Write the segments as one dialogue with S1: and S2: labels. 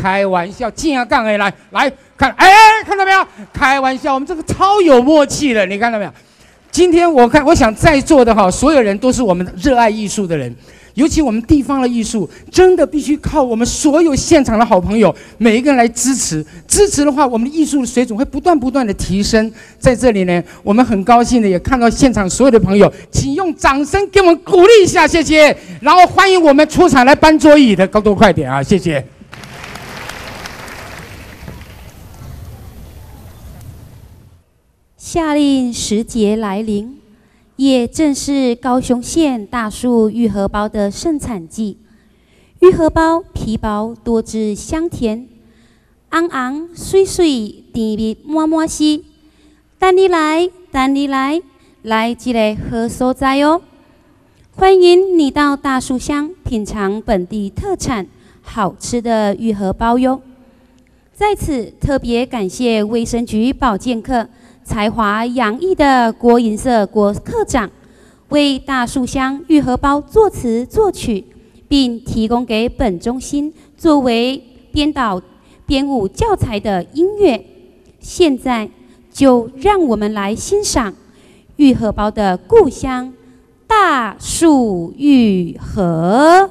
S1: 开玩笑，正杠的来看，哎，看到没有？开玩笑，我们这个超有默契的，你看到没有？今天我想在座的所有人都是我们热爱艺术的人。尤其我们地方的艺术，真的必须靠我们所有现场的好朋友，每一个人来支持。支持的话，我们的艺术的水准会不断的提升。在这里呢，我们很高兴的也看到现场所有的朋友，请用掌声给我们鼓励一下，谢谢。然后欢迎我们出场来搬桌椅的，多快点啊，谢谢。
S2: 夏令时节来临。也正是高雄县大树玉荷包的盛产季，玉荷包皮薄多汁香甜，昂昂水水甜蜜满满丝。等你来，等你来，来这个好所在哦！欢迎你到大树乡品尝本地特产好吃的玉荷包哟。在此特别感谢卫生局保健科。才华洋溢的郭银色郭科长为大树乡玉荷包作词作曲，并提供给本中心作为编舞教材的音乐。现在就让我们来欣赏玉荷包的故乡大树玉荷。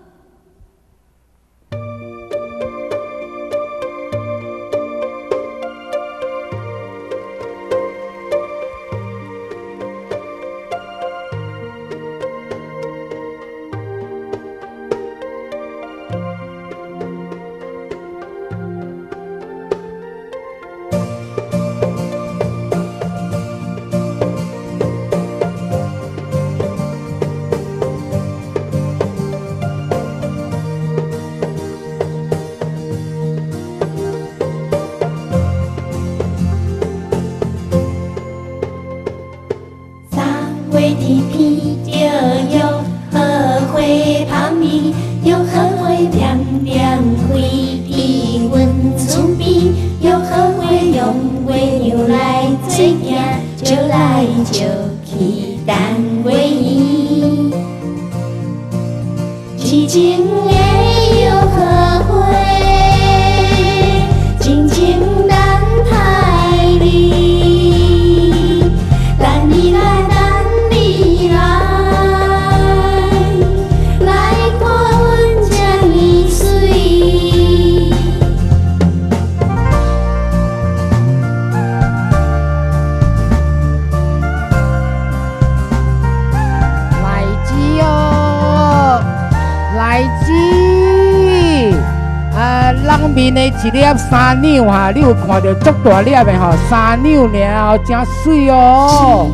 S1: 一粒三两哈，你有看到足大粒的哈？三两了，真水哦！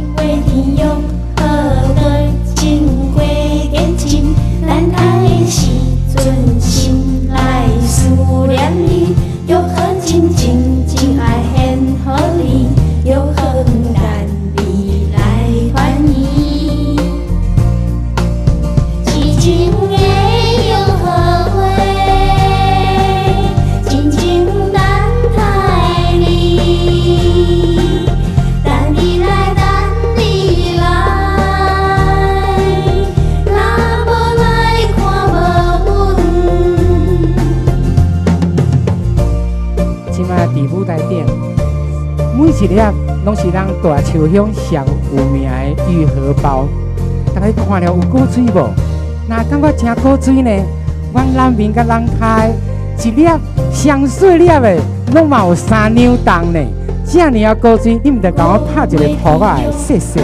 S1: 一粒拢是咱大树乡上有名的玉荷包，大家看了有够水无？那感觉真够水呢？阮南面甲南开一粒上水粒的，拢嘛有3两重呢。这尔啊够水，你毋得甲我拍一个扑仔的，谢谢。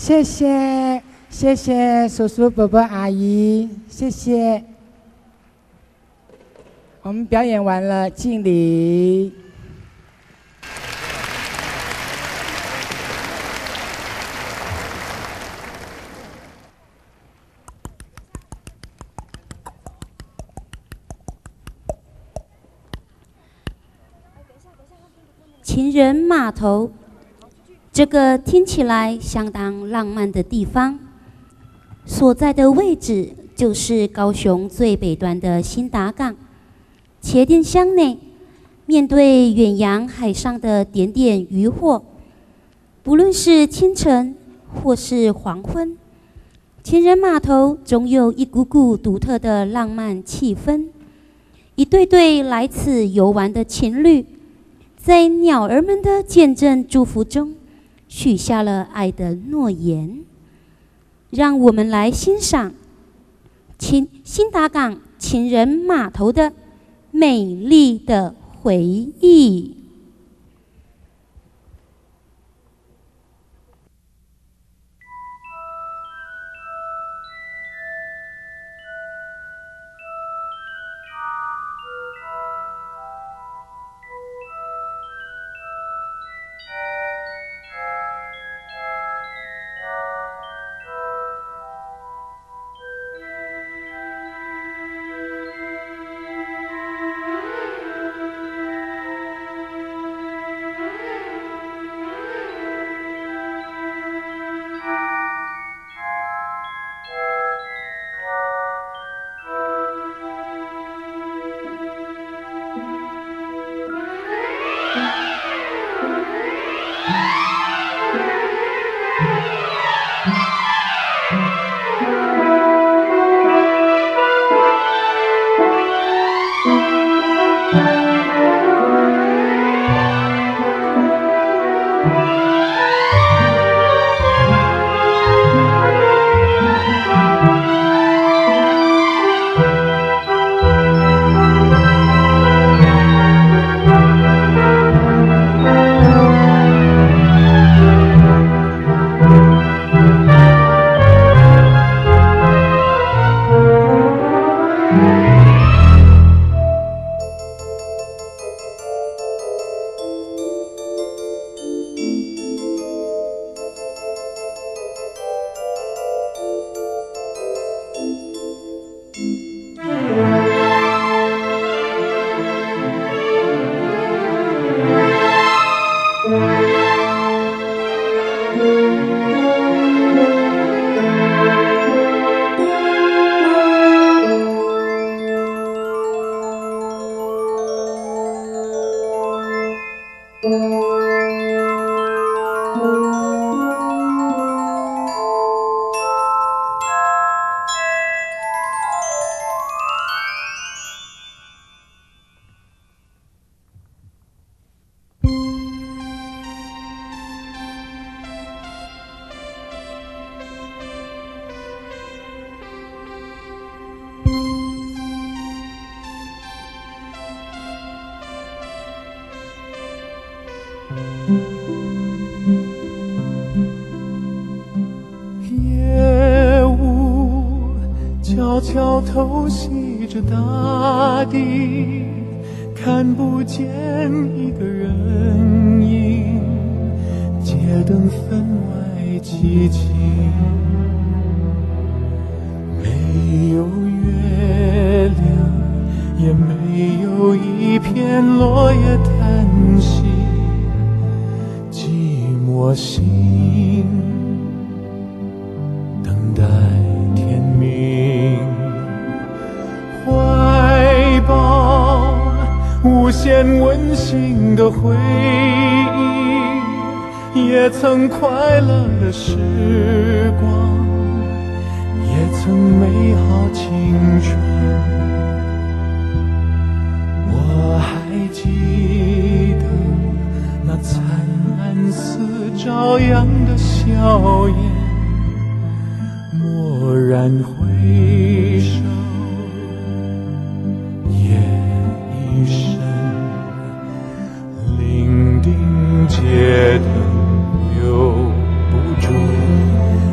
S1: 谢谢，谢谢叔叔、伯伯、阿姨，谢谢。我们表演完了，敬礼。
S2: 情人码头，这个听起来相当浪漫的地方，所在的位置就是高雄最北端的新达港。茄店乡内，面对远洋海上的点点渔获，不论是清晨或是黄昏，情人码头总有一股股独特的浪漫气氛。一对对来此游玩的情侣，在鸟儿们的见证祝福中，许下了爱的诺言。让我们来欣赏新达港情人码头的美丽的回忆。
S3: 夜雾悄悄偷袭着大地，看不见一个人影，街灯分外凄清，没有月亮，也没有一片落叶叹息，寂寞心等待天明，怀抱无限温馨的回忆，也曾快乐的时光，也曾美好青春。我还记得那灿烂似朝阳的笑颜，蓦然回首，夜已深，伶仃街灯留不住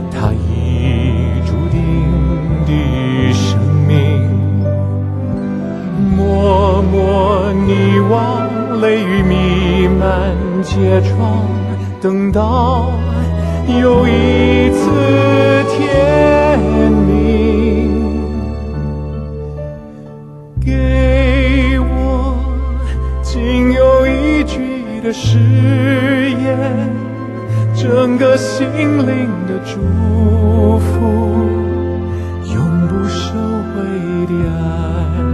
S3: 雷雨弥漫街窗，等到又一次天明，给我仅有一句的誓言，整个心灵的祝福，永不收回的爱。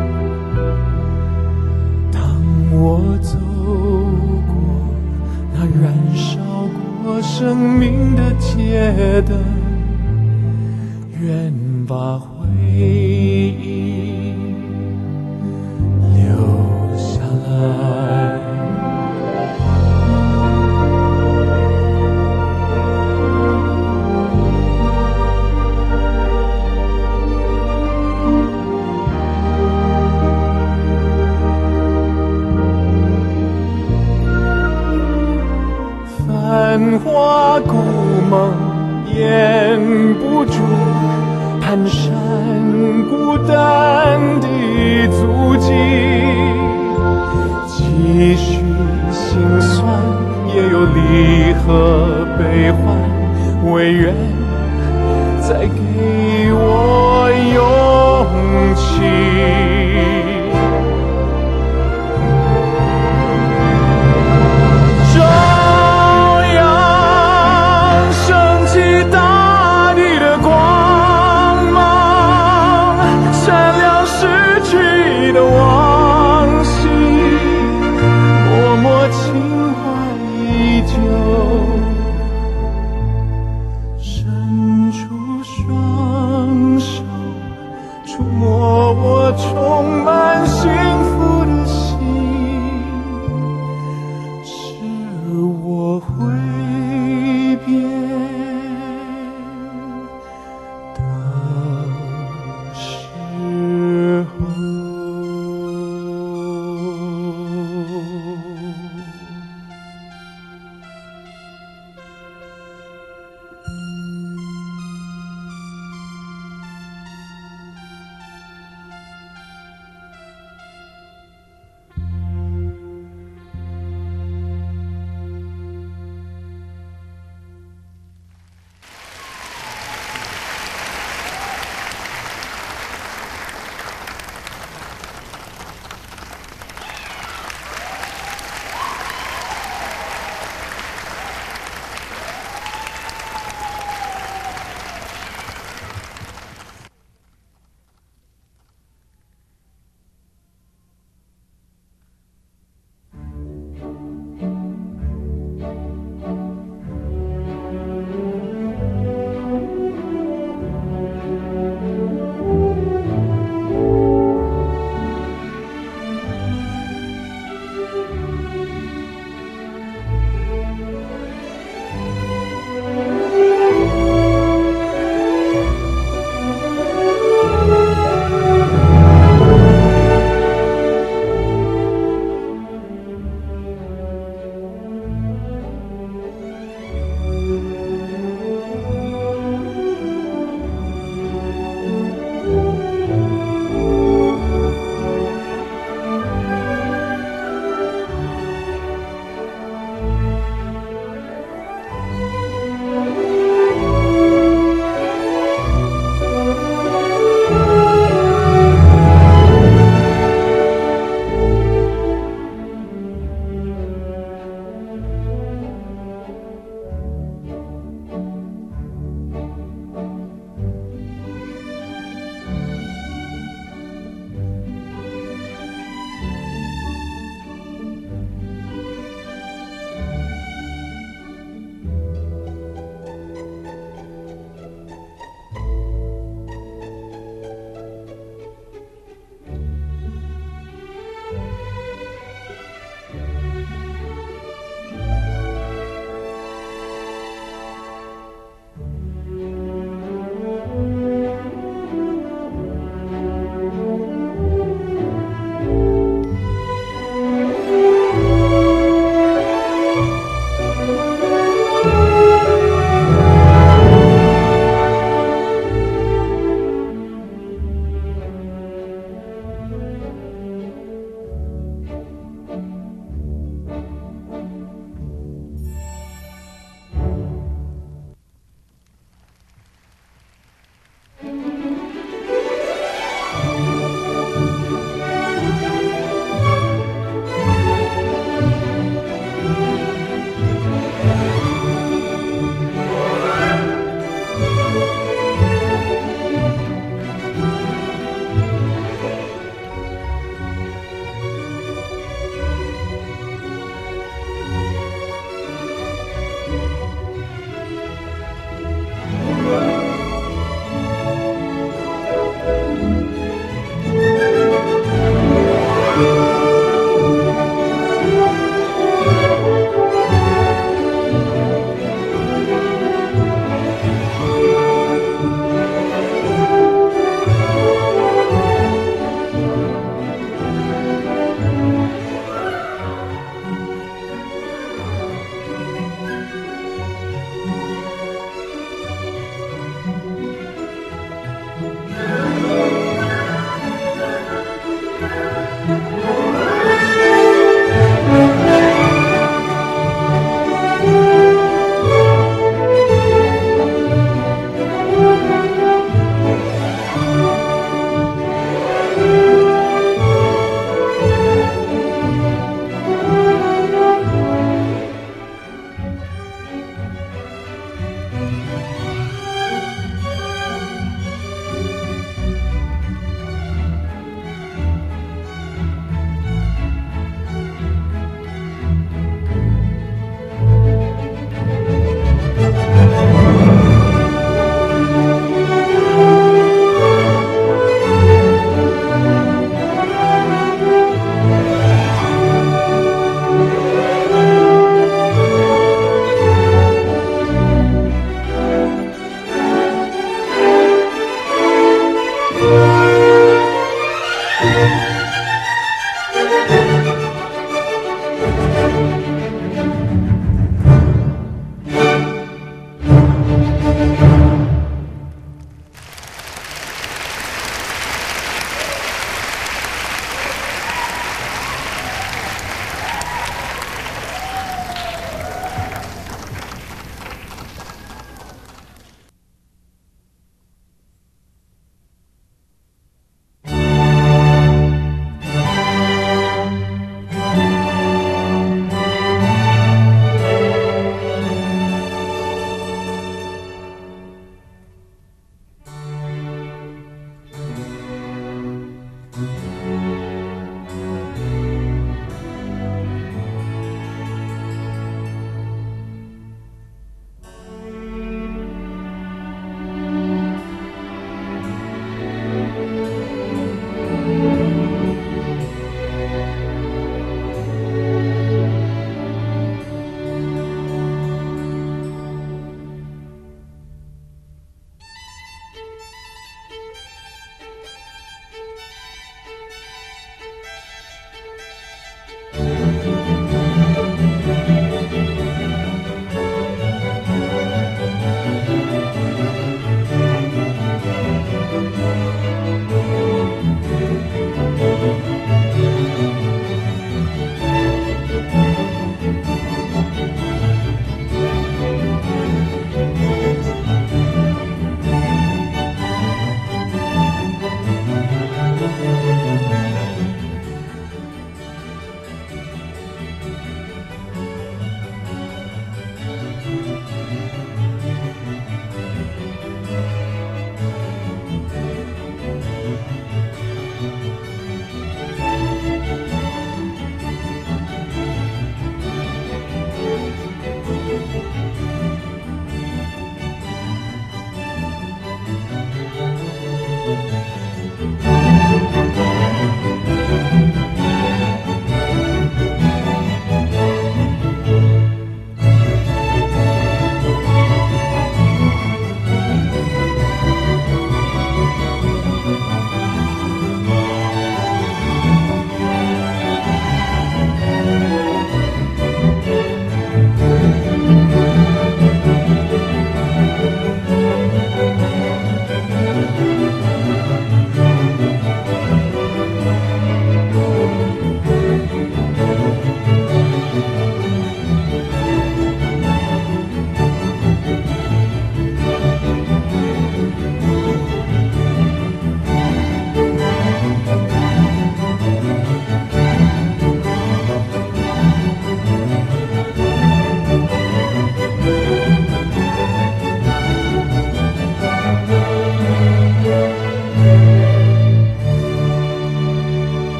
S3: 当我走过那燃烧过生命的街灯，愿把回忆留下来。繁华故梦掩不住蹒跚孤单的足迹，几许心酸，也有离合悲欢，唯愿再给我勇气。充满幸福的心，是我挥别的时候。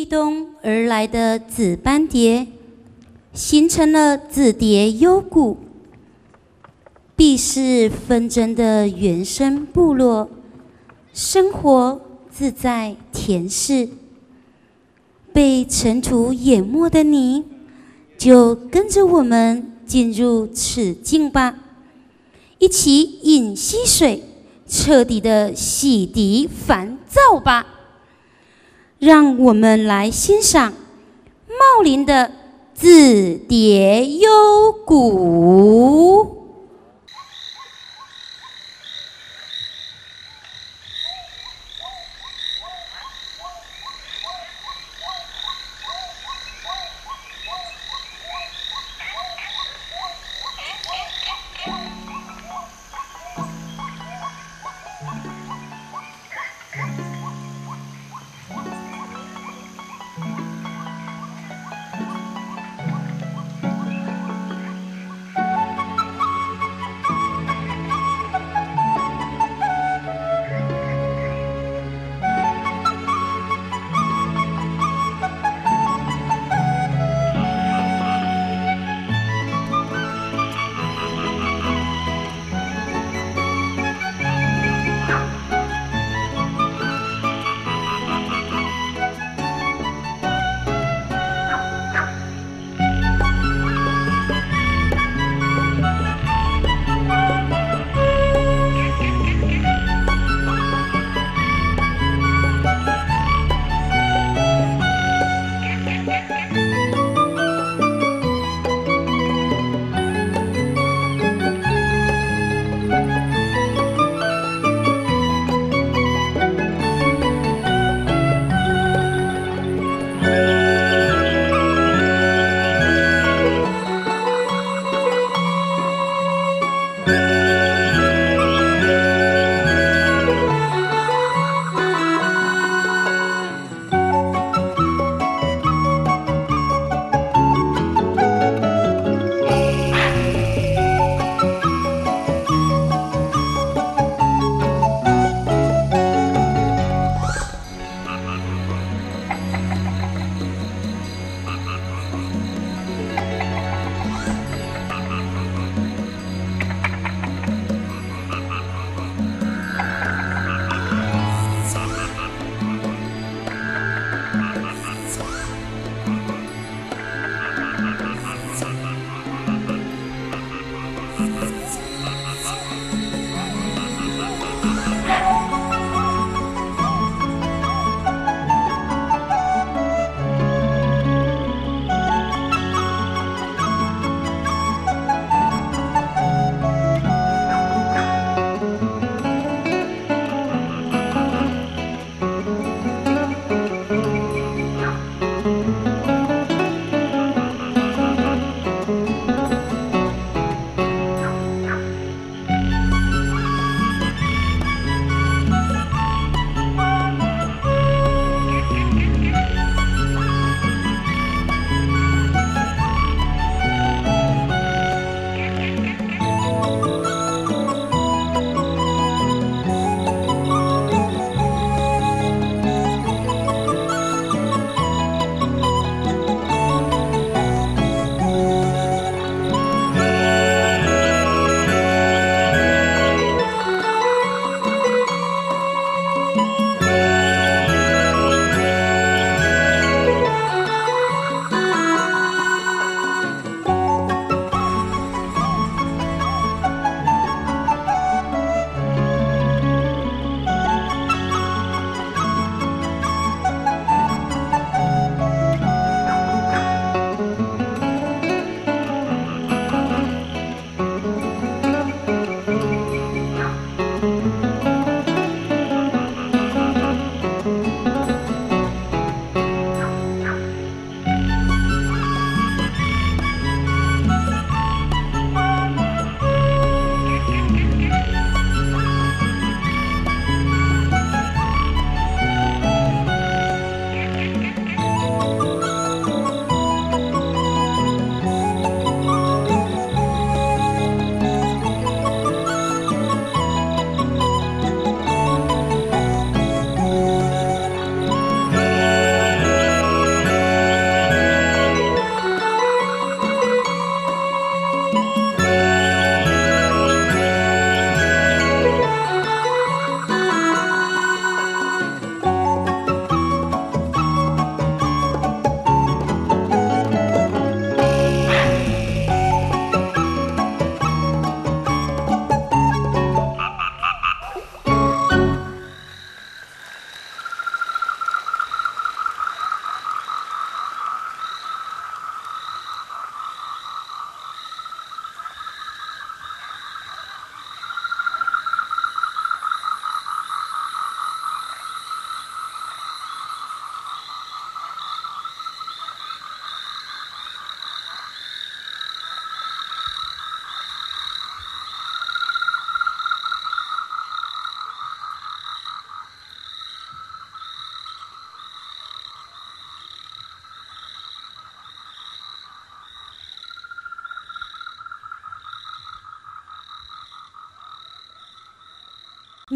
S2: 东而来的紫斑蝶，形成了紫蝶幽谷。避世纷争的原生部落，生活自在恬适。被尘土淹没的你，就跟着我们进入此境吧，一起饮溪水，彻底的洗涤烦躁吧。让我们来欣赏茂林的紫蝶幽谷。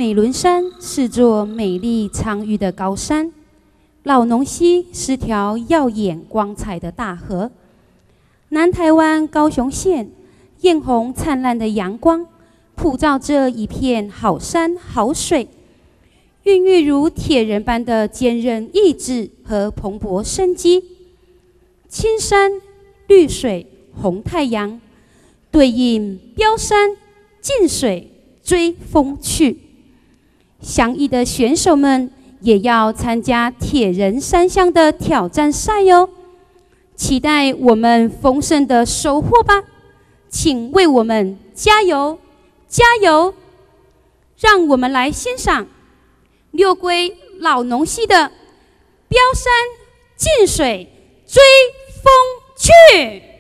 S2: 美仑山是座美丽苍郁的高山，老农溪是条耀眼光彩的大河。南台湾高雄县艳红灿烂的阳光，普照着一片好山好水，孕育如铁人般的坚韧意志和蓬勃生机。青山绿水红太阳，对应飙山进水追风去。详艺的选手们也要参加铁人三项的挑战赛哟，期待我们丰盛的收获吧！请为我们加油加油！让我们来欣赏六龟老农溪的飙山进水追风去。